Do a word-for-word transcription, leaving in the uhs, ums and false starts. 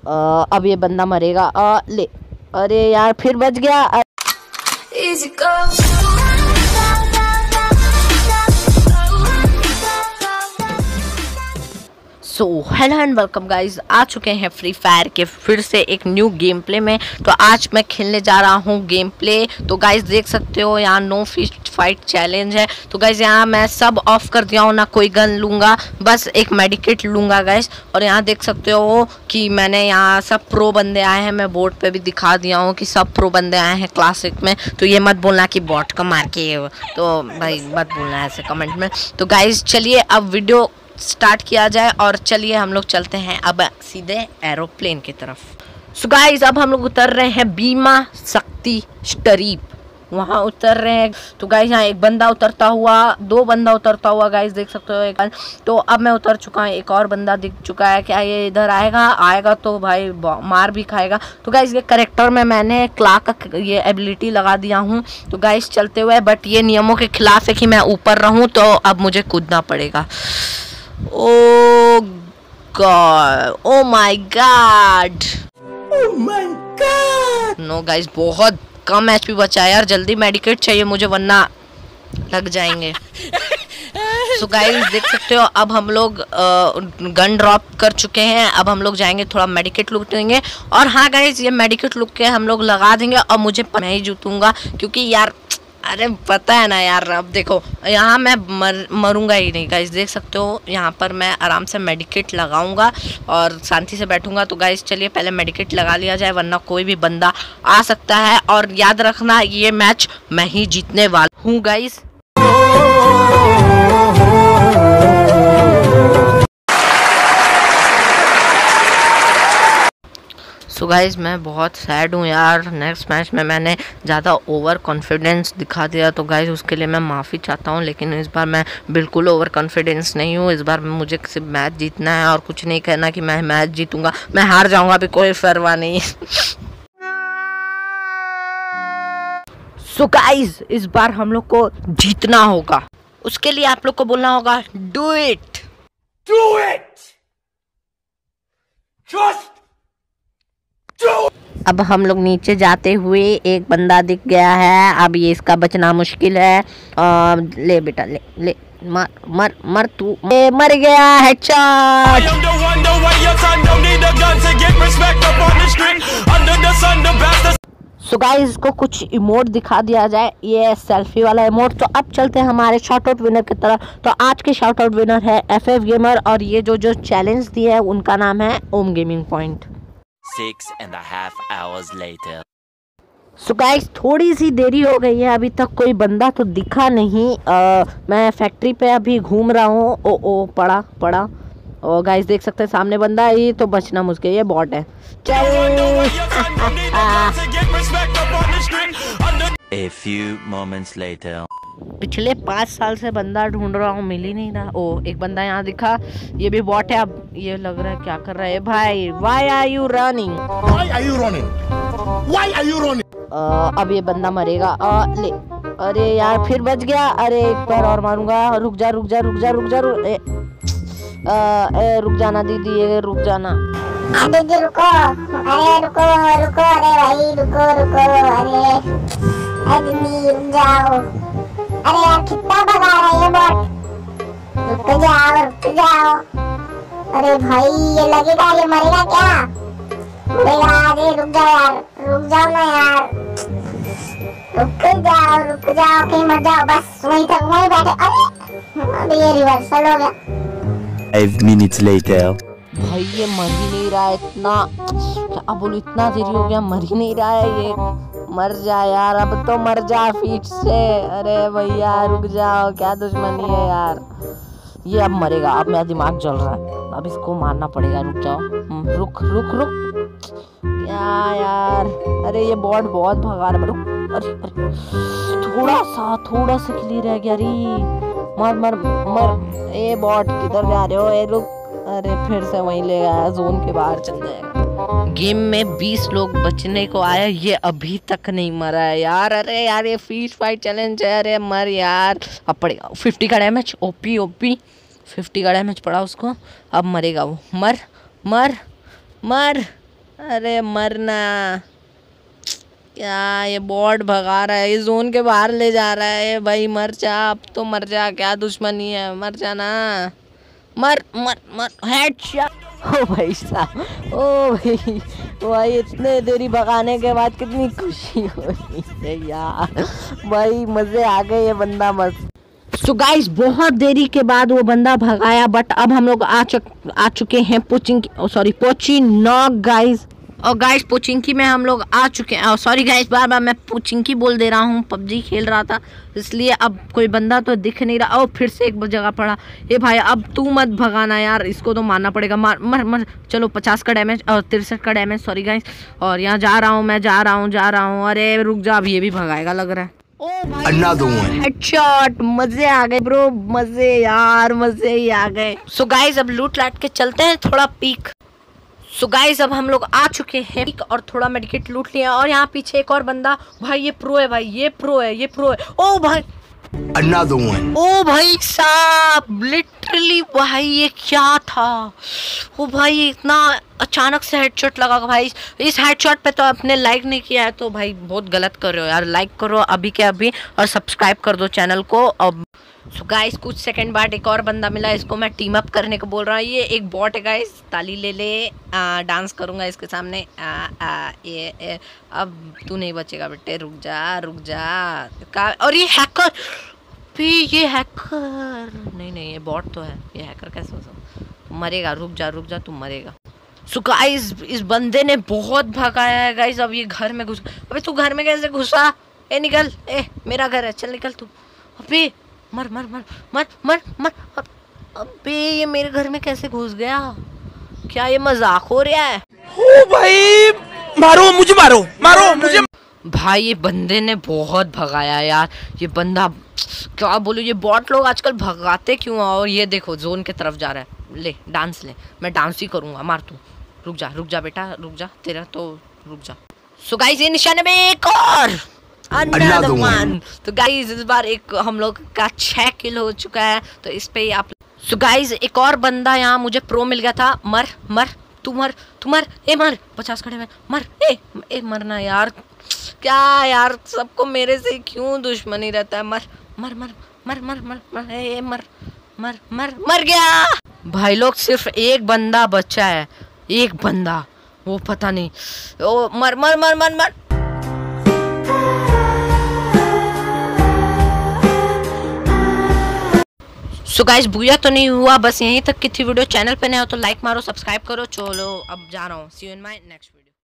आ, अब ये बंदा मरेगा। आ, ले, अरे यार फिर बच गया। So hello and welcome guys, आ चुके हैं फ्री फायर के फिर से एक न्यू गेम प्ले में। तो आज मैं खेलने जा रहा हूँ गेम प्ले। तो गाइज देख सकते हो यहाँ नो फिस्ट फाइट चैलेंज है। तो गाइज यहाँ मैं सब ऑफ कर दिया हूँ, ना कोई गन लूँगा, बस एक मेडिकेट लूँगा गाइज। और यहाँ देख सकते हो कि मैंने यहाँ सब प्रो बंदे आए हैं, मैं बोर्ड पे भी दिखा दिया हूँ कि सब प्रो बंदे आए हैं क्लासिक में। तो ये मत बोलना कि बॉट का मार के, तो भाई मत बोलना ऐसे कमेंट में। तो गाइज चलिए अब वीडियो स्टार्ट किया जाए और चलिए हम लोग चलते हैं अब सीधे एरोप्लेन की तरफ। सो गाइस अब हम लोग उतर रहे हैं बीमा शक्ति स्ट्रीप, वहाँ उतर रहे हैं। तो गाइस यहाँ एक बंदा उतरता हुआ, दो बंदा उतरता हुआ गाइस देख सकते हो एक। तो अब मैं उतर चुका हूँ, एक और बंदा दिख चुका है। क्या ये इधर आएगा? आएगा तो भाई मार भी खाएगा। तो गाइस ये करेक्टर में मैंने क्ला का ये एबिलिटी लगा दिया हूँ। तो गाइस चलते हुए, बट ये नियमों के खिलाफ है कि मैं ऊपर रहूँ, तो अब मुझे कूदना पड़ेगा। Oh God! Oh my God! Oh my God! No guys, बहुत कम एचपी बचा है यार, जल्दी मेडिकेट चाहिए मुझे वरना लग जाएंगे। सो so गाइस देख सकते हो अब हम लोग गन ड्रॉप कर चुके हैं। अब हम लोग जाएंगे थोड़ा मेडिकेट लुक देंगे। और हाँ गाइस ये मेडिकेट लुक के हम लोग लगा देंगे और मुझे मैं ही जीतूंगा, क्योंकि यार अरे पता है ना यार। अब देखो यहाँ मैं मर मरूंगा ही नहीं गाइस, देख सकते हो यहाँ पर मैं आराम से मेडिकेट लगाऊंगा और शांति से बैठूंगा। तो गाइस चलिए पहले मेडिकेट लगा लिया जाए, वरना कोई भी बंदा आ सकता है। और याद रखना ये मैच मैं ही जीतने वाला हूँ गाइस। सो so गाइज मैं बहुत सैड हूँ यार, नेक्स्ट मैच में मैंने ज़्यादा ओवर कॉन्फिडेंस दिखा दिया। तो गाइज उसके लिए मैं माफ़ी चाहता हूँ, लेकिन इस बार मैं बिल्कुल ओवर कॉन्फिडेंस नहीं हूँ। इस बार मुझे सिर्फ मैच जीतना है और कुछ नहीं कहना कि मैं मैच जीतूंगा। मैं हार जाऊँगा अभी कोई परवाह नहीं। सो so गाइज इस बार हम लोग को जीतना होगा, उसके लिए आप लोग को बोलना होगा do it, do it, just अब हम लोग नीचे जाते हुए एक बंदा दिख गया है। अब ये इसका बचना मुश्किल है। आ, ले बेटा ले ले, मर मर मर तू, मर गया है। सो गाइस इसको कुछ इमोट दिखा दिया जाए, ये सेल्फी वाला इमोट। तो अब चलते हैं हमारे शॉर्ट आउट विनर की तरफ। तो आज के शॉर्ट आउट विनर है एफ एफ गेमर, और ये जो जो चैलेंज दिए है उनका नाम है Om gaming point. Six and a half hours later. So guys थोड़ी सी देरी हो गई है, अभी तक कोई बंदा तो दिखा नहीं। आ, मैं फैक्ट्री पे अभी घूम रहा हूँ। ओ ओ पड़ा पड़ा। और गाइस देख सकते हैं सामने बंदा है, ये तो बचना मुश्किल, ये बॉट है। A few moments later. पिछले पाँच साल से बंदा ढूंढ रहा हूँ, मिल ही नहीं रहा। ओ एक बंदा यहाँ दिखा, ये भी बॉट है। अब ये लग रहा है क्या कर रहा है भाई। Why are you running? Why are you running? Why are you running? uh, अब ये बंदा मरेगा। uh, ले, अरे यार फिर बच गया। अरे एक बार और मारूंगा। रुक जा रुक जा रुक जा रुक जा रुक, ए, आ, ए, रुक जाना दीदी, ये रुक जाना दीदी, रुको। अरे रुको रुको, अरे भाई रुको रुको, अरे अरे दीदी रुक जाओ। अरे यार कितना भगा रहा है ये बॉट, रुक जाओ रुक जाओ। अरे भाई ये लगेगा ये मरेगा क्या? मरेगा। अरे रुक जाओ यार, रुक जाओ ना यार, रुक जाओ रुक जाओ, कहीं मत जाओ, बस वहीं तक वहीं बैठे। अरे अरे ये रिवर्सल हो गया। Five minutes later. भाई ये मर ही नहीं रहा है, इतना क्या बोलूं, इतना देरी हो गया मर ही नहीं रहा है ये। मर जा यार, अब तो मर जा फीट से। अरे भैया रुक जाओ, क्या दुश्मनी है यार। ये अब मरेगा, अब मेरा दिमाग जल रहा है, अब इसको मारना पड़ेगा। रुक जाओ, रुक रुक रुक, क्या यार। अरे ये बॉट बहुत भगा रहा है। रुक, अरे अरे थोड़ा सा थोड़ा सा क्लियर रह गया। अरे मर मर मर, ए बॉट किधर जा रहे हो? ए रुक, अरे फिर से वहीं ले गया, जोन के बाहर चल जाएगा। गेम में बीस लोग बचने को आया, ये अभी तक नहीं मरा है यार। अरे यार ये फीस फाइट चैलेंज है, अरे मर यार। अब पड़ेगा फिफ्टी का डैमेज, ओपी ओपी फिफ्टी का डैमेज पड़ा उसको, अब मरेगा वो। मर मर मर अरे मरना, क्या ये बॉट भगा रहा है, ये जोन के बाहर ले जा रहा है। भाई मर जा, अब तो मर जा, क्या दुश्मनी है, मर जाना, मर मर मर हेडशॉट। ओ भाई साहब, ओ भाई भाई इतने देरी भगाने के बाद कितनी खुशी हो रही है यार, भाई मजे आ गए, ये बंदा मस्त। सो गाइस बहुत देरी के बाद वो बंदा भगाया, बट अब हम लोग आ चुक आ चुके हैं पोचिंकी, सॉरी पोचिनॉक गाइस। और गाइस पोचिंकी में हम लोग आ चुके हैं, सॉरी गाइस बार बार मैं पोचिंकी बोल दे रहा हूँ, पबजी खेल रहा था इसलिए। अब कोई बंदा तो दिख नहीं रहा, और फिर से एक जगह पड़ा। ये भाई अब तू मत भगाना यार, इसको तो मारना पड़ेगा, मार मर मर। चलो पचास का डैमेज और तिरसठ का डैमेज, सॉरी गाइस। और यहाँ जा रहा हूँ मैं, जा रहा हूँ जा रहा हूँ अरे रुक जा, अब ये भी भगाएगा लग रहा है। ओ भाई हेडशॉट, मजे आ गए ब्रो, मजे यार, मजे ही आ गए। सो गाइस अब लूट लाट के चलते हैं थोड़ा पीक। सो गाइस अब हम लोग आ चुके हैं पीक और थोड़ा मेडिकेट लूट लिया। और यहाँ पीछे एक और बंदा, भाई ये प्रो है, भाई ये प्रो है, ये प्रो है। ओ भाई Another one. ओ भाई साहब लिटरली भाई ये क्या था, ओ भाई इतना अचानक से हेडशॉट लगा भाई। इस हेडशॉट पे तो आपने लाइक नहीं किया है तो भाई बहुत गलत कर रहे हो यार, लाइक करो अभी के अभी और सब्सक्राइब कर दो चैनल को। अब सो गाइस कुछ सेकंड बाद एक और बंदा मिला, इसको मैं टीम अप करने को बोल रहा हूँ। ये एक बॉट है गाइस, ताली ले ले, आ, डांस करूँगा इसके सामने। आ, आ, ये, ये अब तू नहीं बचेगा बेटे, रुक जा रुक जा का। और ये हैकर भी, ये हैकर नहीं नहीं ये बॉट तो है, ये हैकर कैसे हो सकता, मरेगा, रुक जा रुक जा, तू मरेगा। सो गाइस इस बंदे ने बहुत भगाया है गाइस। अब ये घर में घुस, अबे तू घर में कैसे घुसा, ए निकल, ए मेरा घर है, चल निकल तू। अबे मर मर मर मर मर मर, अबे ये मेरे घर में कैसे घुस गया, क्या ये मजाक हो रहा है? ओ भाई मारो मुझे, मारो मारो मुझे। भाई ये बंदे ने बहुत भगाया यार, ये बंदा क्या बोलूं, ये बॉट लोग आजकल भगाते क्यों। और ये देखो जोन की तरफ जा रहा है, ले डांस ले, मैं डांस ही करूंगा, मार तू, रुक जा रुक जा बेटा रुक जा, तेरा तो रुक जा। सो गाइस ये निशाने में एक और Another one. तो गाइस इस बार एक हम लोग का छह किल हो चुका है, तो इस पे ही आप। सो गाइस एक और बंदा यहाँ मुझे प्रो मिल गया था, मर मर तू मर तू मर, ए मर, पचास खड़े में मर, ए ए मरना यार, क्या यार सबको मेरे से क्यों दुश्मनी रहता है, मर मर मर मर मर मर मर ए मर मर मर मर गया। भाई लोग सिर्फ एक बंदा बचा है, एक बंदा, वो पता नहीं, ओ मर मर मर मर मर। सो गाइस बुया तो नहीं हुआ, बस यहीं तक की थी वीडियो। चैनल पे नए हो तो लाइक मारो, सब्सक्राइब करो। चलो अब जा रहा हूँ, see you in my next video.